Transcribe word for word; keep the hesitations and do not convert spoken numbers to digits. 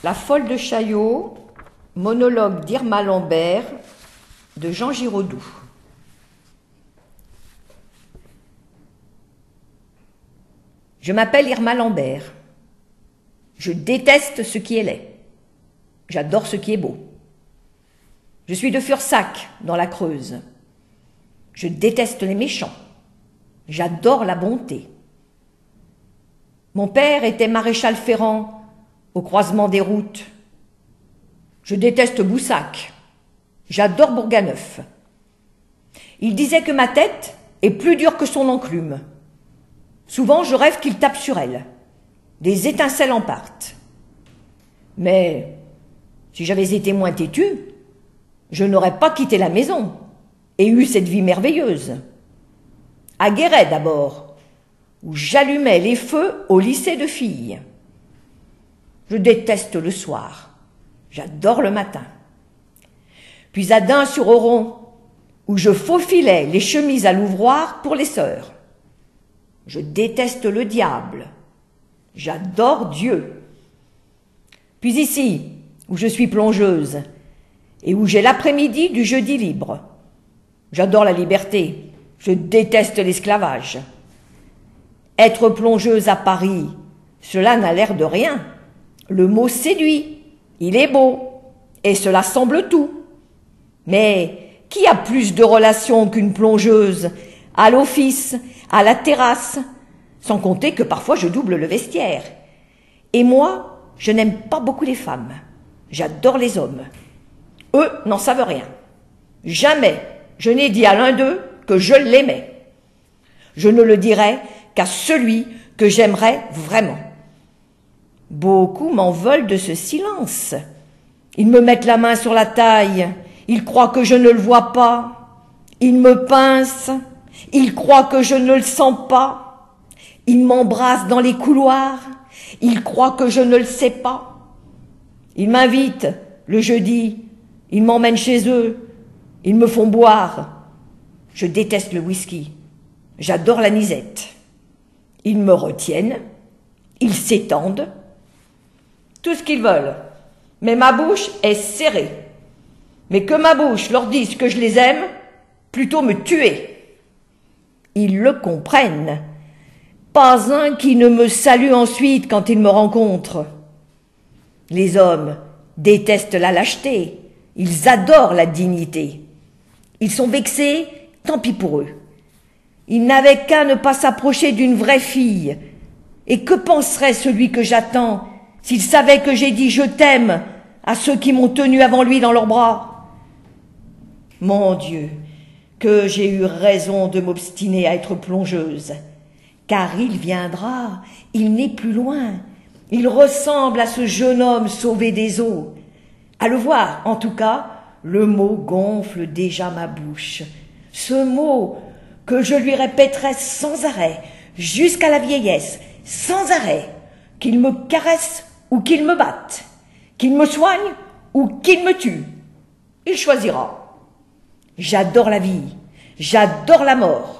La folle de Chaillot, monologue d'Irma Lambert, de Jean Giraudoux. Je m'appelle Irma Lambert. Je déteste ce qui est laid. J'adore ce qui est beau. Je suis de Fursac, dans la Creuse. Je déteste les méchants. J'adore la bonté. Mon père était maréchal ferrant au croisement des routes. Je déteste Boussac. J'adore Bourganeuf. Il disait que ma tête est plus dure que son enclume. Souvent, je rêve qu'il tape sur elle. Des étincelles en partent. Mais si j'avais été moins têtu, je n'aurais pas quitté la maison et eu cette vie merveilleuse. À Guéret d'abord, où j'allumais les feux au lycée de filles. Je déteste le soir. J'adore le matin. Puis à Dain-sur-Oron, où je faufilais les chemises à l'ouvroir pour les sœurs. Je déteste le diable. J'adore Dieu. Puis ici, où je suis plongeuse, et où j'ai l'après-midi du jeudi libre. J'adore la liberté. Je déteste l'esclavage. Être plongeuse à Paris, cela n'a l'air de rien. Le mot séduit, il est beau, et cela semble tout. Mais qui a plus de relations qu'une plongeuse, à l'office, à la terrasse, sans compter que parfois je double le vestiaire. Et moi, je n'aime pas beaucoup les femmes. J'adore les hommes. Eux n'en savent rien. Jamais je n'ai dit à l'un d'eux que je l'aimais. Je ne le dirai qu'à celui que j'aimerais vraiment. Beaucoup m'en veulent de ce silence. Ils me mettent la main sur la taille. Ils croient que je ne le vois pas. Ils me pincent. Ils croient que je ne le sens pas. Ils m'embrassent dans les couloirs. Ils croient que je ne le sais pas. Ils m'invitent le jeudi. Ils m'emmènent chez eux. Ils me font boire. Je déteste le whisky. J'adore la nisette. Ils me retiennent. Ils s'étendent. Tout ce qu'ils veulent. Mais ma bouche est serrée. Mais que ma bouche leur dise que je les aime, plutôt me tuer. Ils le comprennent. Pas un qui ne me salue ensuite quand ils me rencontrent. Les hommes détestent la lâcheté. Ils adorent la dignité. Ils sont vexés, tant pis pour eux. Ils n'avaient qu'à ne pas s'approcher d'une vraie fille. Et que penserait celui que j'attends s'il savait que j'ai dit « je t'aime » à ceux qui m'ont tenu avant lui dans leurs bras? Mon Dieu, que j'ai eu raison de m'obstiner à être plongeuse. Car il viendra, il n'est plus loin. Il ressemble à ce jeune homme sauvé des eaux. À le voir, en tout cas, le mot gonfle déjà ma bouche. Ce mot que je lui répéterai sans arrêt, jusqu'à la vieillesse, sans arrêt, qu'il me caresse ou qu'il me batte, qu'il me soigne ou qu'il me tue. Il choisira. J'adore la vie, j'adore la mort.